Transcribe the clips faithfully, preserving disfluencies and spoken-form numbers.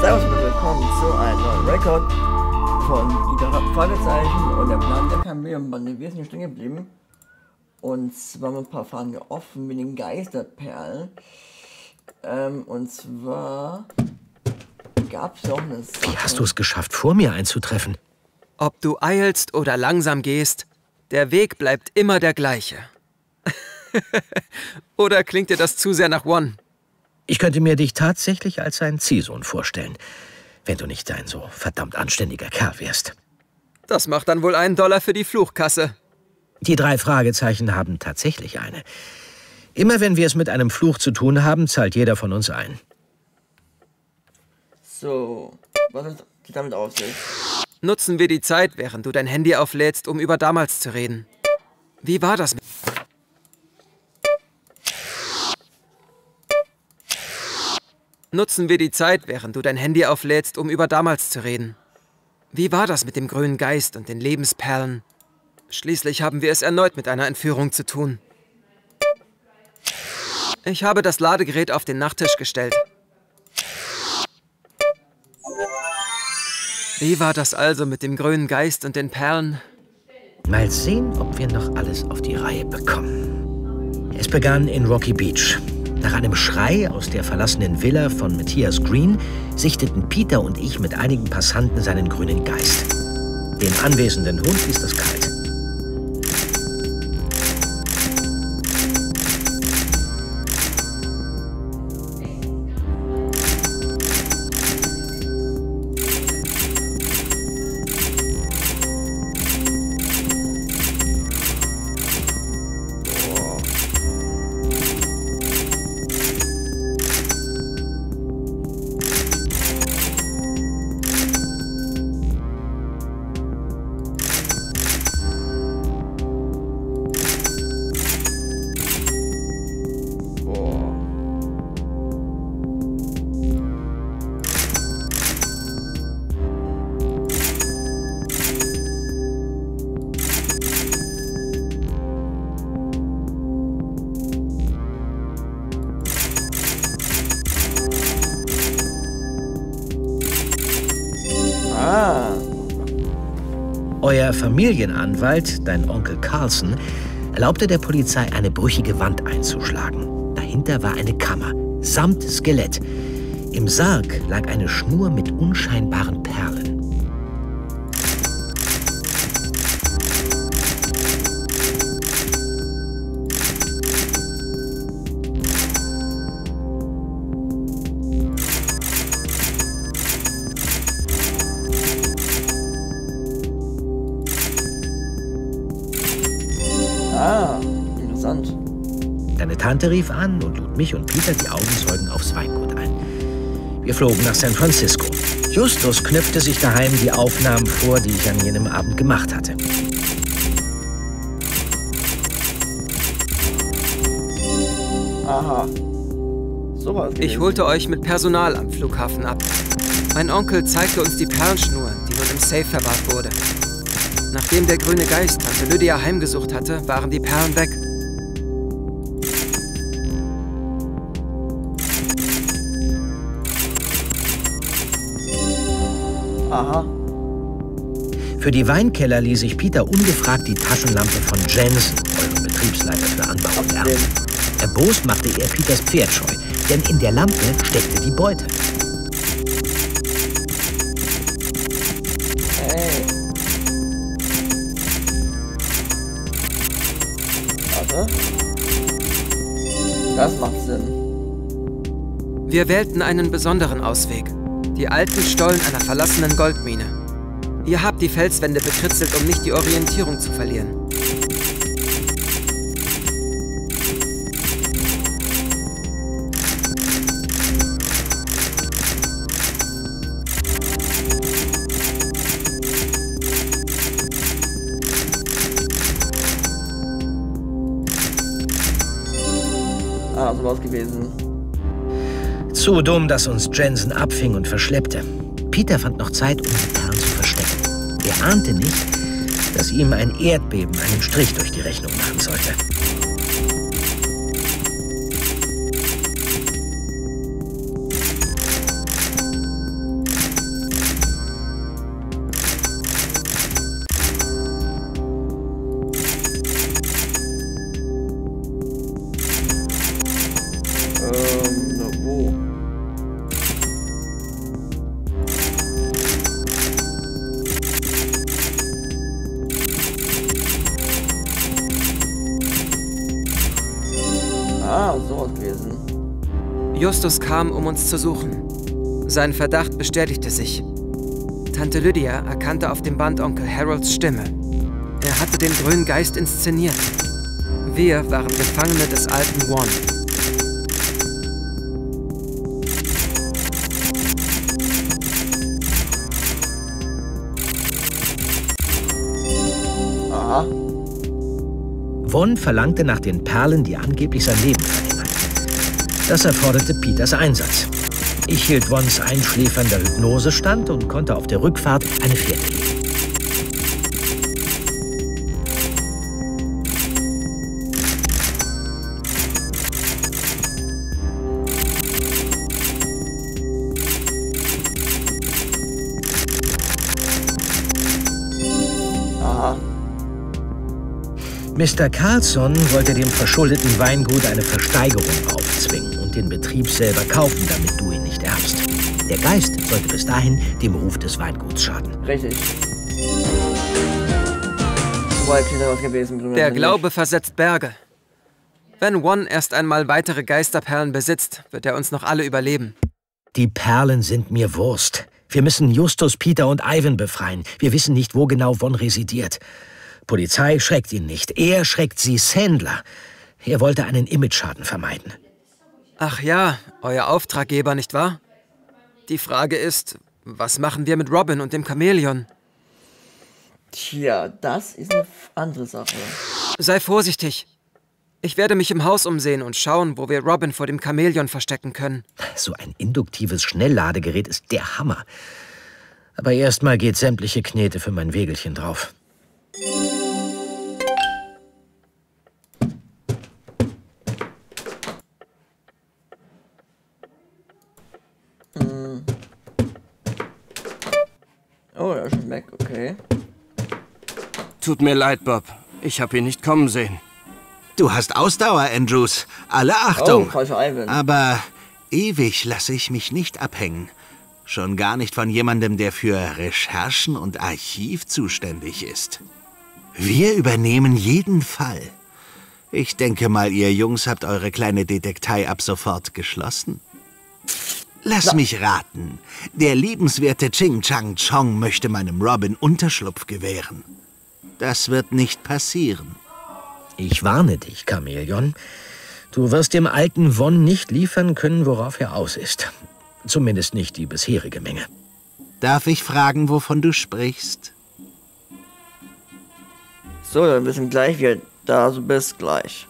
Servus und willkommen zu einem neuen Rekord von Ida Fragezeichen und der Plan der Kameleonbande. Wir sind hier stehen geblieben und zwar mit ein paar Fragen offen mit den Geisterperlen. Ähm, und zwar gab es auch eine Sache. Wie hast du es geschafft, vor mir einzutreffen? Ob du eilst oder langsam gehst, der Weg bleibt immer der gleiche. Oder klingt dir das zu sehr nach One? Ich könnte mir dich tatsächlich als ein Ziehsohn vorstellen, wenn du nicht ein so verdammt anständiger Kerl wärst. Das macht dann wohl einen Dollar für die Fluchkasse. Die drei Fragezeichen haben tatsächlich eine. Immer wenn wir es mit einem Fluch zu tun haben, zahlt jeder von uns ein. So, was ist die damit auf sich? Nutzen wir die Zeit, während du dein Handy auflädst, um über damals zu reden. Wie war das mit... Nutzen wir die Zeit, während du dein Handy auflädst, um über damals zu reden. Wie war das mit dem grünen Geist und den Lebensperlen? Schließlich haben wir es erneut mit einer Entführung zu tun. Ich habe das Ladegerät auf den Nachttisch gestellt. Wie war das also mit dem grünen Geist und den Perlen? Mal sehen, ob wir noch alles auf die Reihe bekommen. Es begann in Rocky Beach. Nach einem Schrei aus der verlassenen Villa von Matthias Green sichteten Peter und ich mit einigen Passanten seinen grünen Geist. Den anwesenden Hund ließ das kalt. Euer Familienanwalt, dein Onkel Carlson, erlaubte der Polizei, eine brüchige Wand einzuschlagen. Dahinter war eine Kammer, samt Skelett. Im Sarg lag eine Schnur mit unscheinbaren Perlen. Ah, interessant. Deine Tante rief an und lud mich und Peter, die Augenzeugen, aufs Weingut ein. Wir flogen nach San Francisco. Justus knöpfte sich daheim die Aufnahmen vor, die ich an jenem Abend gemacht hatte. Aha. So was. Ich holte euch mit Personal am Flughafen ab. Mein Onkel zeigte uns die Perlenschnur, die nun im Safe verwahrt wurde. Nachdem der grüne Geist Tante Lydia heimgesucht hatte, waren die Perlen weg. Aha. Für die Weinkeller ließ ich Peter ungefragt die Taschenlampe von Jensen, eurem Betriebsleiter für Anbau und Ernte. Erbost machte er Peters Pferd scheu, denn in der Lampe steckte die Beute. Hey. Warte. Das macht Sinn. Wir wählten einen besonderen Ausweg. Die alten Stollen einer verlassenen Goldmine. Ihr habt die Felswände bekritzelt, um nicht die Orientierung zu verlieren. Ah, so war's gewesen. Zu dumm, dass uns Jensen abfing und verschleppte. Peter fand noch Zeit, um die Perlen zu verstecken. Er ahnte nicht, dass ihm ein Erdbeben einen Strich durch die Rechnung machen sollte. Justus kam, um uns zu suchen. Sein Verdacht bestätigte sich. Tante Lydia erkannte auf dem Band Onkel Harolds Stimme. Er hatte den grünen Geist inszeniert. Wir waren Gefangene des alten One. Aha. Vaughn verlangte nach den Perlen, die angeblich sein Leben verlängern. Das erforderte Peters Einsatz. Ich hielt Vaughns einschläfernder Hypnose stand und konnte auf der Rückfahrt eine Fährte legen. Mister Carlson wollte dem verschuldeten Weingut eine Versteigerung aufzwingen und den Betrieb selber kaufen, damit du ihn nicht erbst. Der Geist sollte bis dahin dem Ruf des Weinguts schaden. Richtig. Soweit was gewesen. Der Glaube versetzt Berge. Wenn One erst einmal weitere Geisterperlen besitzt, wird er uns noch alle überleben. Die Perlen sind mir Wurst. Wir müssen Justus, Peter und Ivan befreien. Wir wissen nicht, wo genau Vaughn residiert. Polizei schreckt ihn nicht. Er schreckt sie Sandler. Er wollte einen Imageschaden vermeiden. Ach ja, euer Auftraggeber, nicht wahr? Die Frage ist, was machen wir mit Robin und dem Chamäleon? Tja, das ist eine andere Sache. Sei vorsichtig. Ich werde mich im Haus umsehen und schauen, wo wir Robin vor dem Chamäleon verstecken können. So ein induktives Schnellladegerät ist der Hammer. Aber erstmal geht sämtliche Knete für mein Wägelchen drauf. Hm. Oh, er ist schon weg, okay. Tut mir leid, Bob. Ich habe ihn nicht kommen sehen. Du hast Ausdauer, Andrews. Alle Achtung. Oh, falscher Ivan. Aber ewig lasse ich mich nicht abhängen. Schon gar nicht von jemandem, der für Recherchen und Archiv zuständig ist. Wir übernehmen jeden Fall. Ich denke mal, ihr Jungs habt eure kleine Detektei ab sofort geschlossen. Lass Na. mich raten. Der liebenswerte Ching Chang Chong möchte meinem Robin Unterschlupf gewähren. Das wird nicht passieren. Ich warne dich, Chamäleon. Du wirst dem alten Vaughn nicht liefern können, worauf er aus ist. Zumindest nicht die bisherige Menge. Darf ich fragen, wovon du sprichst? So, dann wissen gleich, wie da so bist gleich.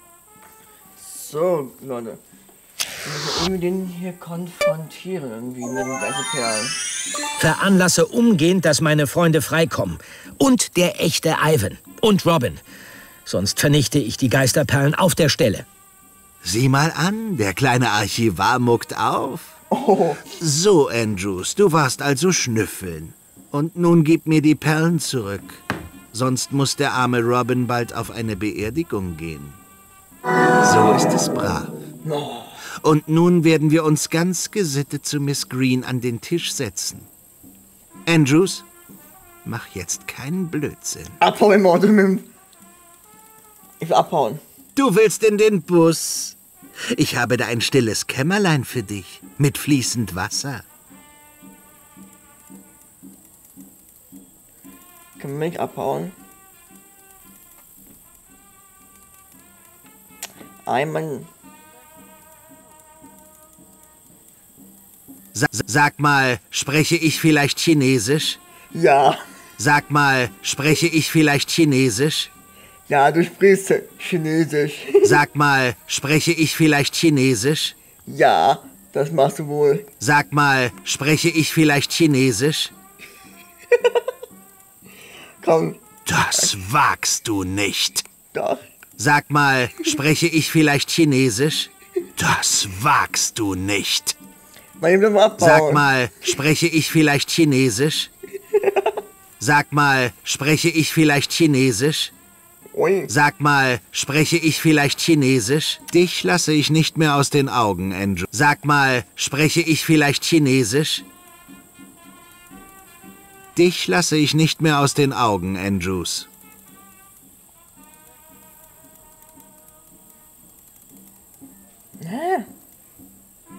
So, Leute. Wir müssen irgendwie den hier konfrontieren, irgendwie mit den Geisterperlen. Veranlasse umgehend, dass meine Freunde freikommen. Und der echte Ivan. Und Robin. Sonst vernichte ich die Geisterperlen auf der Stelle. Sieh mal an, der kleine Archivar muckt auf. Oh. So, Andrews, du warst also schnüffeln. Und nun gib mir die Perlen zurück. Sonst muss der arme Robin bald auf eine Beerdigung gehen. So ist es brav. No. Und nun werden wir uns ganz gesittet zu Miss Green an den Tisch setzen. Andrews, mach jetzt keinen Blödsinn. Abhauen, Morten. Ich will abhauen. Du willst in den Bus? Ich habe da ein stilles Kämmerlein für dich, mit fließend Wasser. Können wir mich abhauen? Einmal. Sa sag mal, spreche ich vielleicht Chinesisch? Ja. Sag mal, spreche ich vielleicht Chinesisch? Ja, du sprichst Chinesisch. Sag mal, spreche ich vielleicht Chinesisch? Ja, das machst du wohl. Sag mal, spreche ich vielleicht Chinesisch? Komm. Das wagst du nicht. Doch. Sag mal, spreche ich vielleicht Chinesisch? Das wagst du nicht. Sag mal, spreche ich vielleicht Chinesisch? Sag mal, spreche ich vielleicht Chinesisch? Sag mal, spreche ich vielleicht Chinesisch? Dich lasse ich nicht mehr aus den Augen, Andrew. Sag mal, spreche ich vielleicht Chinesisch? Dich lasse ich nicht mehr aus den Augen, Andrews. Hä?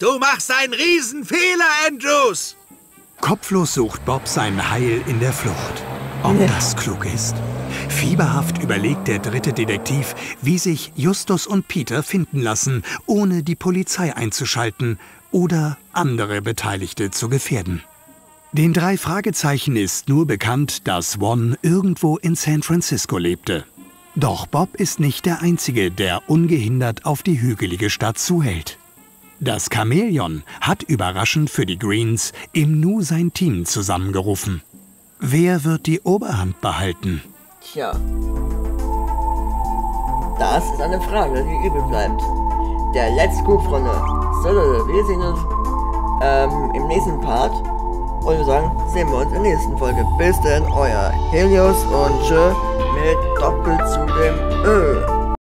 Du machst einen Riesenfehler, Andrews! Kopflos sucht Bob sein Heil in der Flucht. Ob das klug ist? Fieberhaft überlegt der dritte Detektiv, wie sich Justus und Peter finden lassen, ohne die Polizei einzuschalten oder andere Beteiligte zu gefährden. Den drei Fragezeichen ist nur bekannt, dass One irgendwo in San Francisco lebte. Doch Bob ist nicht der Einzige, der ungehindert auf die hügelige Stadt zuhält. Das Chamäleon hat überraschend für die Greens im Nu sein Team zusammengerufen. Wer wird die Oberhand behalten? Tja. Das ist eine Frage, die übrig bleibt. Der Let's Go, Freunde. So, Leute, wir sehen uns ähm, im nächsten Part. Und wir sagen, sehen wir uns in der nächsten Folge. Bis dann, euer Helios und Tschö mit Doppel zu dem Ö.